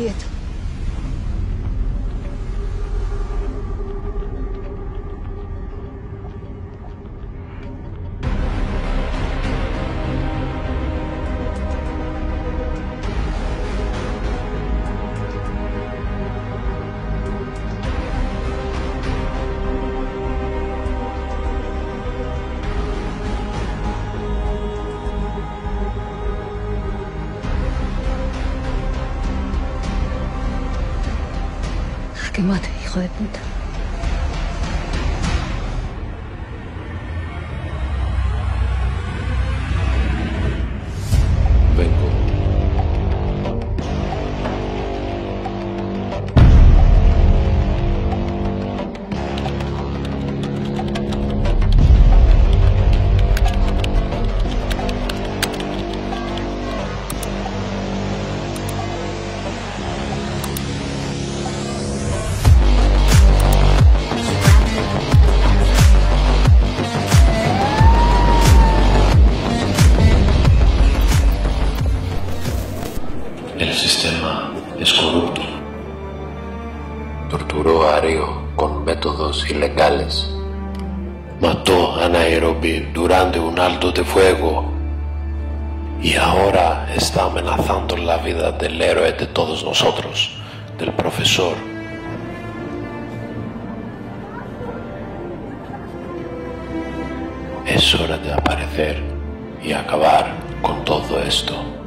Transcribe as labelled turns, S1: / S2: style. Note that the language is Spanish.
S1: quieto. Que mate, hijo de puta.
S2: Vengo. El sistema es corrupto. Torturó a Río con métodos ilegales. Mató a Nairobi durante un alto de fuego. Y ahora está amenazando la vida del héroe de todos nosotros, del profesor. Es hora de aparecer y acabar con todo esto.